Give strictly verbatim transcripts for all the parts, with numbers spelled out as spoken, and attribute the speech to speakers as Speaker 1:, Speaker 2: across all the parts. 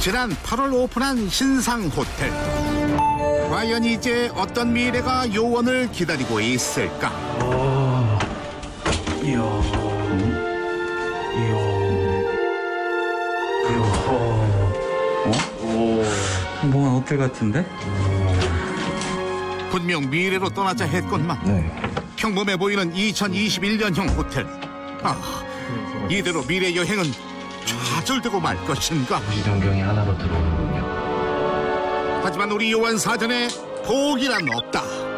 Speaker 1: 지난 팔월 오픈한 신상 호텔. 과연 이제 어떤 미래가 요원을 기다리고 있을까?
Speaker 2: 오, 이야, 이야, 이야, 어? 오, 평범한 호텔 같은데?
Speaker 1: 분명 미래로 떠나자 했건만
Speaker 2: 네.
Speaker 1: 평범해 보이는 이천이십일 년형 호텔. 아, 이대로 미래 여행은 좌절되고 말 것인가?
Speaker 2: 이 전경이 하나로 들어오는군요.
Speaker 1: 하지만 우리 요원 사전에 포기란 없다.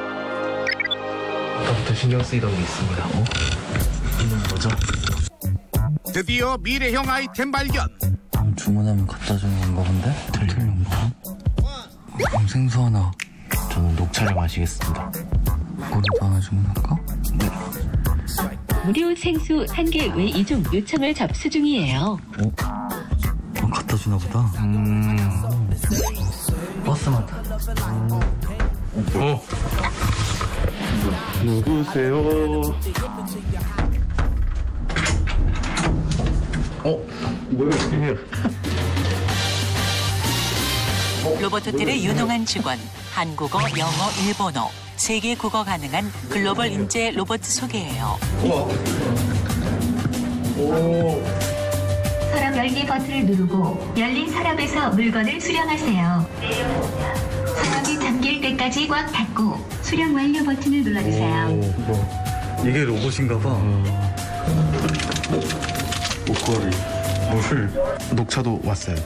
Speaker 2: 아까부터 신경 쓰이던 게 있습니다. 어? 이건 뭐죠?
Speaker 1: 드디어 미래형 아이템 발견.
Speaker 2: 주문하면 갖다 주는 건가 본데? 호텔용 거? 그럼 생수 하나. 저는 녹차를 마시겠습니다. 물도 하나 주문할까? 네.
Speaker 3: 무료 생수 한 개 외 이종 요청을 접수 중이에요.
Speaker 2: 어? 어 갖다 주나 보다. 음. 버스만 타. 어. 누구세요? 어? 뭐야 이게?
Speaker 4: 로봇 호텔의 유능한 직원, 한국어, 영어, 일본어, 세계 국어 가능한 글로벌 인재 로봇 소개해요.
Speaker 2: 우와. 오.
Speaker 3: 서랍 열기 버튼을 누르고 열린 서랍에서 물건을 수령하세요. 서랍이 잠길 때까지 꽉 닫고 수령 완료 버튼을 눌러주세요.
Speaker 2: 오, 뭐. 이게 로봇인가 봐. 목걸이, 물, 녹차도 왔어요.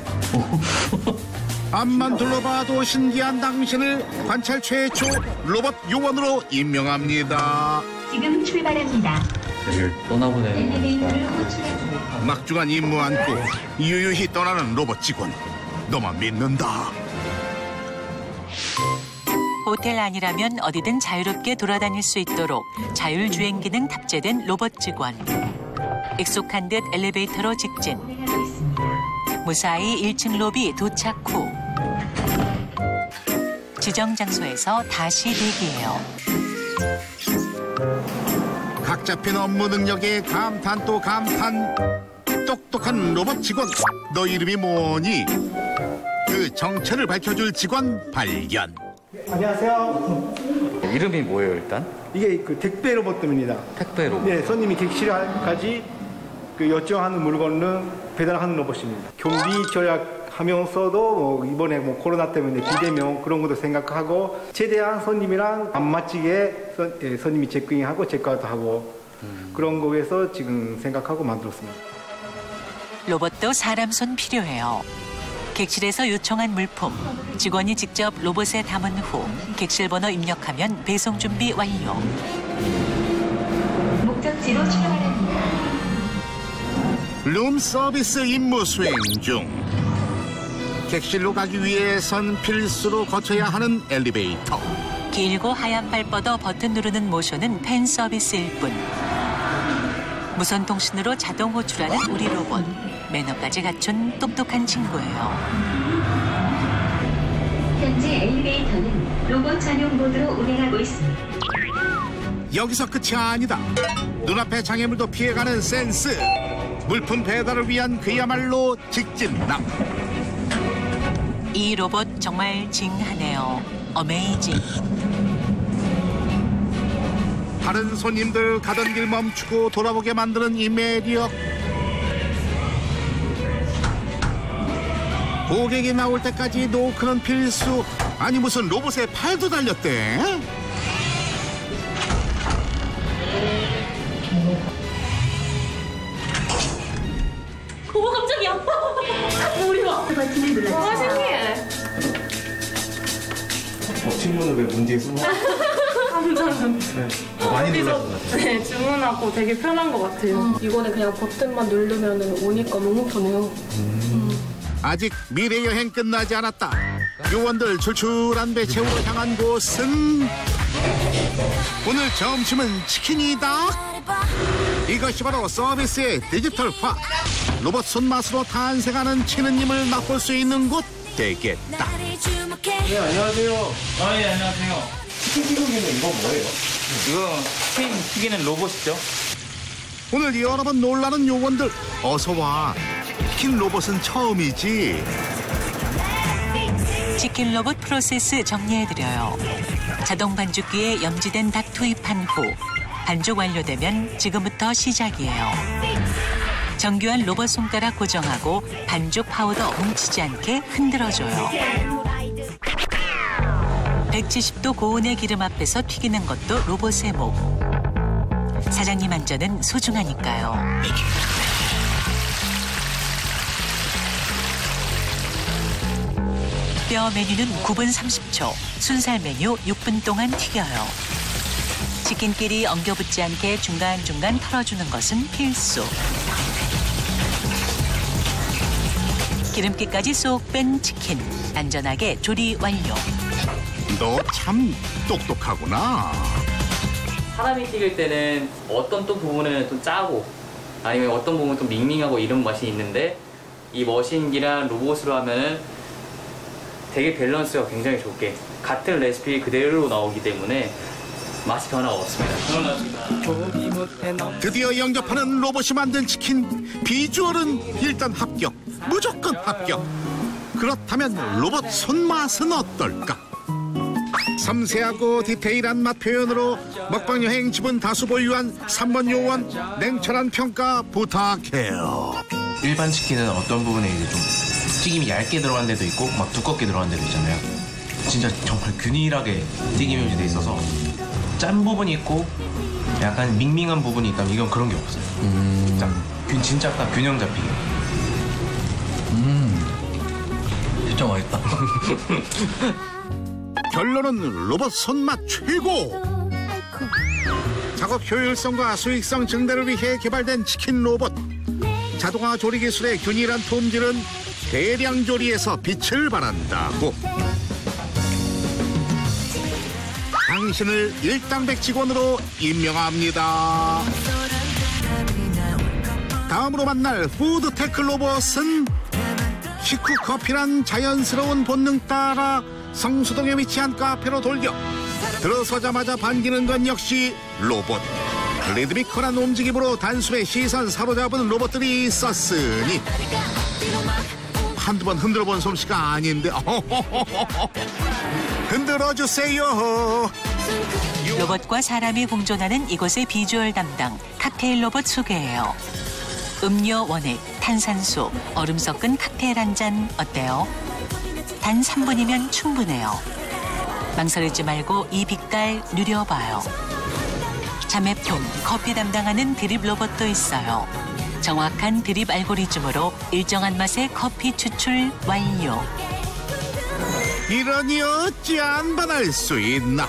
Speaker 1: 앞만 둘러봐도 신기한 당신을 관찰 최초 로봇 요원으로 임명합니다.
Speaker 3: 지금 출발합니다.
Speaker 2: 여길 떠나보내는
Speaker 3: 엘리베이터를
Speaker 2: 거니까.
Speaker 3: 호출해주세요.
Speaker 1: 막중한 임무 안고 유유히 떠나는 로봇 직원. 너만 믿는다.
Speaker 4: 호텔 안이라면 어디든 자유롭게 돌아다닐 수 있도록 자율주행 기능 탑재된 로봇 직원. 익숙한 듯 엘리베이터로 직진. 무사히 일 층 로비 도착 후 지정 장소에서 다시 대기해요.
Speaker 1: 각 잡힌 업무 능력에 감탄 또 감탄. 똑똑한 로봇 직원. 너 이름이 뭐니? 그 정체를 밝혀줄 직원 발견.
Speaker 5: 안녕하세요.
Speaker 2: 이름이 뭐예요 일단?
Speaker 5: 이게 그 택배 로봇입니다.
Speaker 2: 택배 로봇.
Speaker 5: 네, 손님이 객실까지 그 요청하는 물건을 배달하는 로봇입니다. 경비 절약하면서도 뭐 이번에 뭐 코로나 때문에 비대면 그런 것도 생각하고 최대한 손님이랑 안 맞추게 선, 예, 손님이 체크인하고 체크아웃 하고 음. 그런 거에서 지금 생각하고 만들었습니다.
Speaker 4: 로봇도 사람 손 필요해요. 객실에서 요청한 물품, 직원이 직접 로봇에 담은 후 객실 번호 입력하면 배송 준비 완료.
Speaker 3: 목적지로 출발합니다.
Speaker 1: 룸 서비스 임무 수행 중. 객실로 가기 위해선 필수로 거쳐야 하는 엘리베이터.
Speaker 4: 길고 하얀 팔 뻗어 버튼 누르는 모션은 팬 서비스일 뿐. 무선 통신으로 자동 호출하는 우리 로봇. 매너까지 갖춘 똑똑한 친구예요.
Speaker 3: 현재 엘리베이터는 로봇 전용 모드로 운행하고 있습니다.
Speaker 1: 여기서 끝이 아니다. 눈앞의 장애물도 피해가는 센스. 물품 배달을 위한 그야말로 직진남.
Speaker 4: 이 로봇 정말 징하네요. 어메이징.
Speaker 1: 다른 손님들 가던 길 멈추고 돌아보게 만드는 이 매력. 고객이 나올 때까지 노크는 필수. 아니 무슨 로봇에 팔도 달렸대?
Speaker 6: 어머 깜짝이야. 우리 봐.
Speaker 3: 버튼을 눌러주세요.
Speaker 6: 와 신기해.
Speaker 2: 어, 친구는 왜 문제에 숨어?
Speaker 6: 감사합니다.
Speaker 2: 네. 많이 놀라신 것 같아요.
Speaker 6: 네, 주문하고 되게 편한 것 같아요. 음. 이거는 그냥 버튼만 누르면 오니까 너무 편해요.
Speaker 1: 음. 아직 미래 여행 끝나지 않았다. 요원들 출출한 배 채우러 향한 곳은 오늘 점심은 치킨이다. 이것이 바로 서비스의 디지털화. 로봇 손맛으로 탄생하는 치느님을 맛볼 수 있는 곳 되겠다.
Speaker 5: 네, 안녕하세요.
Speaker 7: 아, 예, 안녕하세요.
Speaker 5: 치킨 튀기기는 이거 뭐예요?
Speaker 7: 이거 치킨 튀기는 로봇이죠?
Speaker 1: 오늘 여러 번 놀라는 요원들 어서 와. 치킨 로봇은 처음이지.
Speaker 4: 치킨 로봇 프로세스 정리해드려요. 자동 반죽기에 염지된 닭 투입한 후 반죽 완료되면 지금부터 시작이에요. 정교한 로봇 손가락 고정하고 반죽 파우더 뭉치지 않게 흔들어줘요. 백칠십 도 고온의 기름 앞에서 튀기는 것도 로봇의 목. 사장님 안전은 소중하니까요. 뼈 메뉴는 구 분 삼십 초, 순살 메뉴 육 분 동안 튀겨요. 치킨끼리 엉겨붙지 않게 중간중간 털어주는 것은 필수. 기름기까지 쏙 뺀 치킨, 안전하게 조리 완료.
Speaker 1: 너 참 똑똑하구나.
Speaker 7: 사람이 튀길 때는 어떤 또 부분은 좀 짜고 아니면 어떤 부분은 좀 밍밍하고 이런 맛이 있는데 이 머신기랑 로봇으로 하면은 되게 밸런스가 굉장히 좋게 같은 레시피 그대로 나오기 때문에 맛이 변화가 없습니다.
Speaker 1: 드디어 영접하는 로봇이 만든 치킨. 비주얼은 일단 합격. 무조건 합격. 그렇다면 로봇 손맛은 어떨까? 섬세하고 디테일한 맛 표현으로 먹방 여행 지분 다수 보유한 삼 번 요원 냉철한 평가 부탁해요.
Speaker 8: 일반 치킨은 어떤 부분에 이제 좀 튀김이 얇게 들어간 데도 있고 막 두껍게 들어간 데도 있잖아요. 진짜 정말 균일하게 튀김이 돼 있어서 짠 부분이 있고 약간 밍밍한 부분이 있다면 이건 그런 게 없어요.
Speaker 2: 음.
Speaker 8: 짠, 진짜 딱 균형 잡히게.
Speaker 2: 음. 진짜 맛있다.
Speaker 1: 결론은 로봇 손맛 최고. 작업 효율성과 수익성 증대를 위해 개발된 치킨 로봇. 자동화 조리 기술의 균일한 품질은 대량 조리에서 빛을 발한다고. 당신을 일당백 직원으로 임명합니다. 다음으로 만날 푸드테크 로봇은 식후 커피란 자연스러운 본능 따라 성수동에 위치한 카페로 돌격. 들어서자마자 반기는 건 역시 로봇. 리드미컬한 움직임으로 단숨에 시선 사로잡은 로봇들이 있었으니 한두 번 흔들어 본 솜씨가 아닌데 흔들어주세요.
Speaker 4: 로봇과 사람이 공존하는 이곳의 비주얼 담당 칵테일 로봇 소개해요. 음료 원액, 탄산수, 얼음 섞은 칵테일 한 잔 어때요? 단 삼 분이면 충분해요. 망설이지 말고 이 빛깔 누려봐요. 자매품, 커피 담당하는 드립 로봇도 있어요. 정확한 드립 알고리즘으로 일정한 맛의 커피 추출 완료.
Speaker 1: 이러니 어찌 안 반할 수 있나.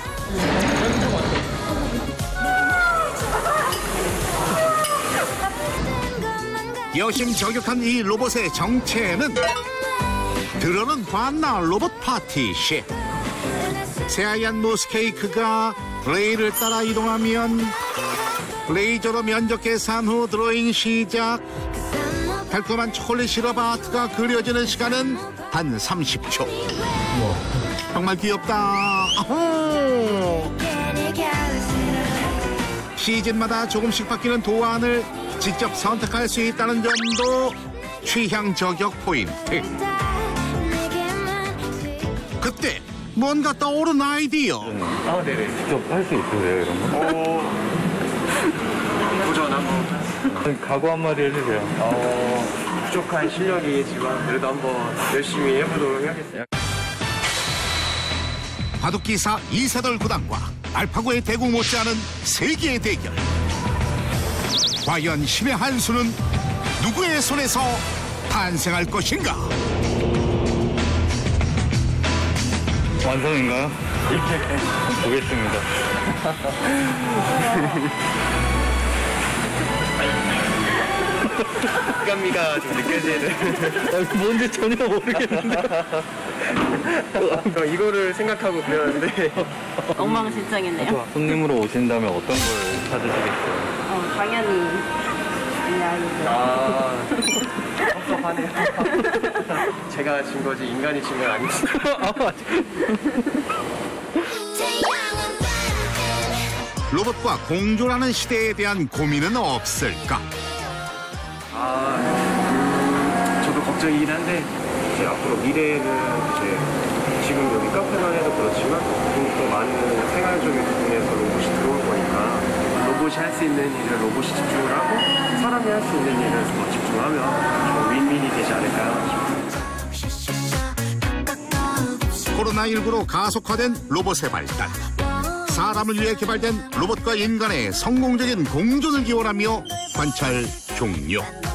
Speaker 1: 여심 저격한 이 로봇의 정체는 들어는 봤나 로봇 파티시. 새하얀 무스케이크가 레일을 따라 이동하면 레이저로 면적 계산 후 드로잉 시작. 달콤한 초콜릿 시럽 아트가 그려지는 시간은 단 삼십 초. 정말 귀엽다. 아호. 시즌마다 조금씩 바뀌는 도안을 직접 선택할 수 있다는 점도 취향 저격 포인트. 그때 뭔가 떠오른 아이디어.
Speaker 8: 아, 네네. 직접 할 수 있으세요, 이런 거?
Speaker 9: 어... 도전 한번.
Speaker 8: 각오 한마디 해주세요.
Speaker 9: 어... 부족한 실력이지만 그래도 한번 열심히 해보도록 하겠습니다.
Speaker 1: 바둑기사 이세돌 구단과 알파고의 대국 못지않은 세계의 대결. 과연 신의 한 수는 누구의 손에서 탄생할 것인가?
Speaker 8: 완성인가요? 보겠습니다.
Speaker 9: 식감미가 좀 느껴지는.
Speaker 8: 뭔지 전혀 모르겠는데.
Speaker 9: 저 이거를 생각하고 그렸는데
Speaker 6: 엉망진창이네요.
Speaker 8: 손님으로 오신다면 어떤 걸 찾으시겠어요?
Speaker 6: 어, 당연히 이야기죠.
Speaker 9: 아 섭섭하네요. 제가 진 거지 인간이 진 건 아니지.
Speaker 1: 로봇과 공존하는 시대에 대한 고민은 없을까?
Speaker 9: 아, 걱정이긴 한데 이제 앞으로 미래에는 이제 지금 여기 카페만 해도 그렇지만 더 많은 생활적인 부분에서 로봇이 들어올 거니까 로봇이 할 수 있는 일을 로봇이 집중을 하고 사람이 할 수 있는 일을 더 집중하면 좀 윈윈이 되지 않을까 싶습니다.
Speaker 1: 코로나십구로 가속화된 로봇의 발달. 사람을 위해 개발된 로봇과 인간의 성공적인 공존을 기원하며 관찰 종료.